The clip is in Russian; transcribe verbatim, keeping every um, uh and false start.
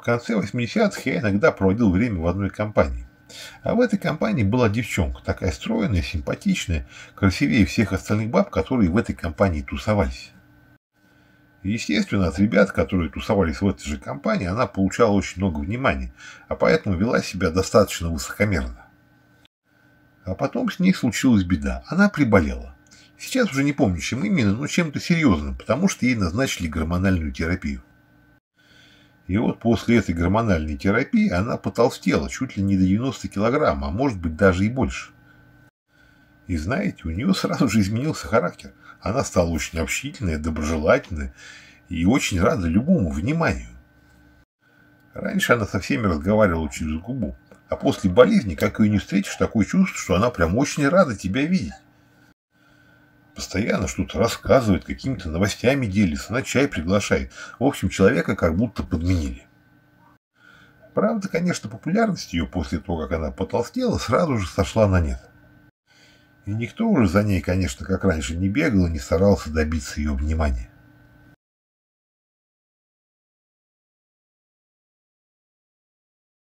В конце восьмидесятых я иногда проводил время в одной компании. А в этой компании была девчонка, такая стройная, симпатичная, красивее всех остальных баб, которые в этой компании тусовались. Естественно, от ребят, которые тусовались в этой же компании, она получала очень много внимания, а поэтому вела себя достаточно высокомерно. А потом с ней случилась беда. Она приболела. Сейчас уже не помню, чем именно, но чем-то серьезным, потому что ей назначили гормональную терапию. И вот после этой гормональной терапии она потолстела чуть ли не до девяноста килограмм, а может быть даже и больше. И знаете, у нее сразу же изменился характер. Она стала очень общительная, доброжелательная и очень рада любому вниманию. Раньше она со всеми разговаривала через губу, а после болезни, как ее не встретишь, такое чувство, что она прям очень рада тебя видеть. Постоянно что-то рассказывает, какими-то новостями делится, на чай приглашает. В общем, человека как будто подменили. Правда, конечно, популярность ее после того, как она потолстела, сразу же сошла на нет. И никто уже за ней, конечно, как раньше, не бегал и не старался добиться ее внимания.